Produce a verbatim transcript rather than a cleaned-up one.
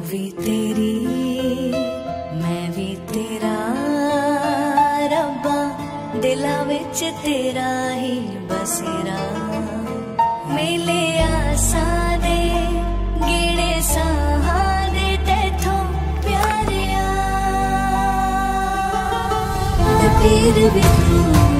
भी तेरी मैं भी तेरा रब्बा, दिला विच तेरा ही बसेरा। मेले आसा दे गिणे साहा दे तेथों प्यारिया, फिर भी तू